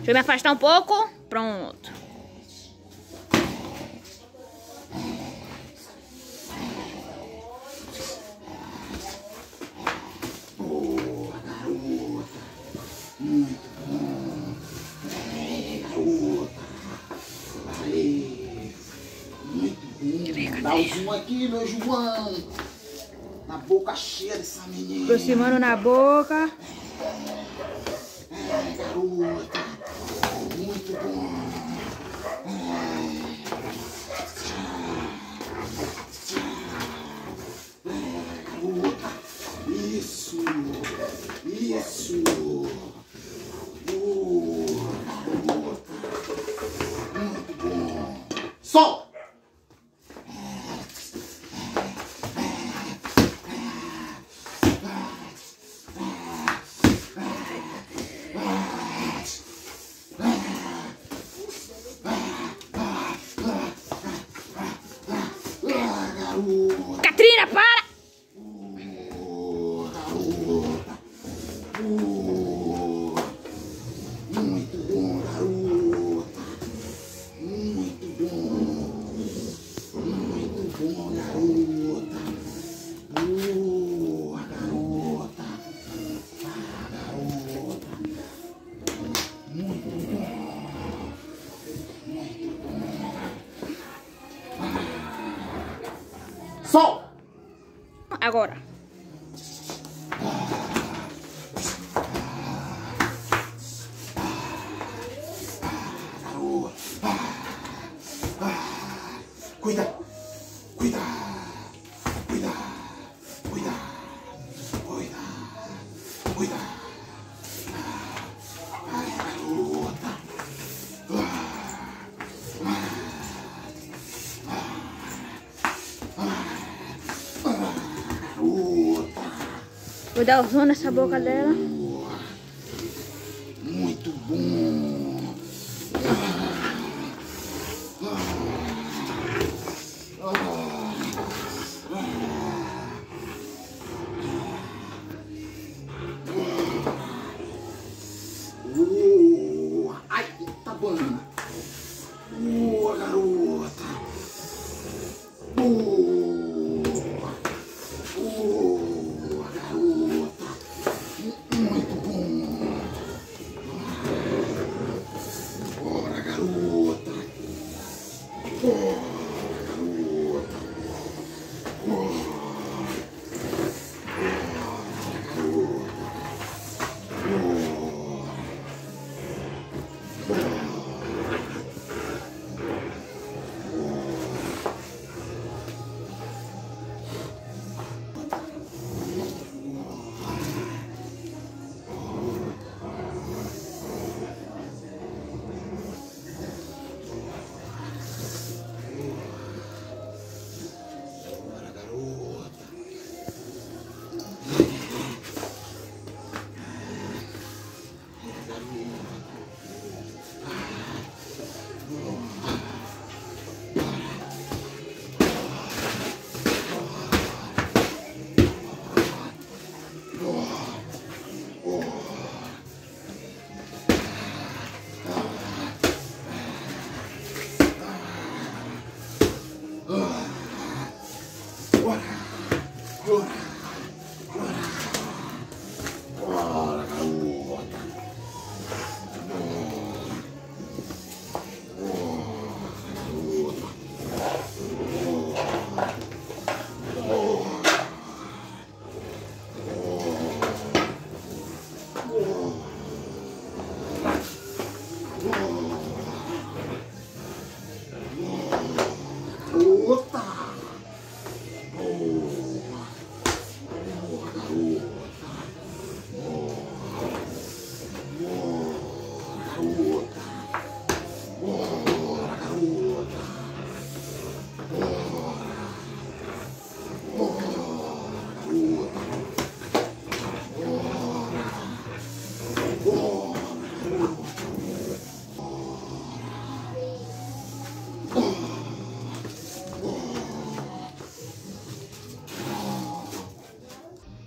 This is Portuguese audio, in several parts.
Deixa eu me afastar um pouco. Pronto. Boa, garota. Muito bom. Garota. Aí. Muito bom. Dá o zoom aqui, meu João. Na boca cheia dessa menina. Aproximando na boca. Garota. Muito bom. Garota. Isso. Isso. Garota. Muito bom. Sol. Catrina, para! Muito bom, garota. Muito bom. Muito bom, garota. Boa, garota. Garota. Muito bom. Muito bom. Sol! Agora. Cuida, cuida, cuida, cuida, cuida, cuida. Ai, garota. Garota. Vou dar o zoom nessa boca dela. Muito bom. Ai, tá bom. Boa, garota. Boa. Boa, garota. Muito bom. Bora, garota. Bora, garota. Bora.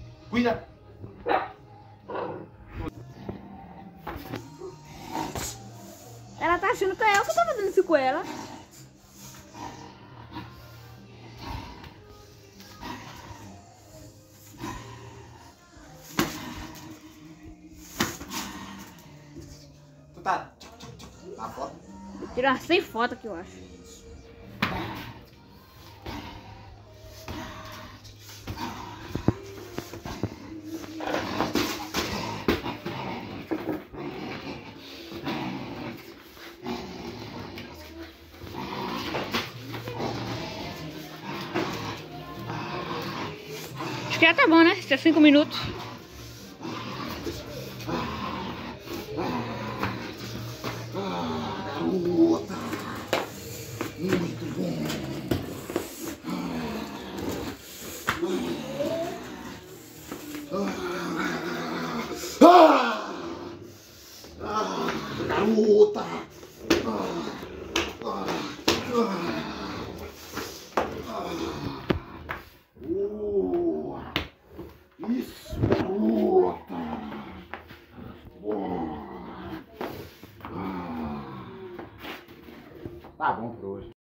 Cuida. achando que é eu que tô fazendo isso com ela. Tu tá na foto? Vou tirar 100 fotos aqui, eu acho. Acho que já tá bom, né? Esses 5 minutos. Garota! Muito bom! Garota! Isso, garota! Tá bom por hoje.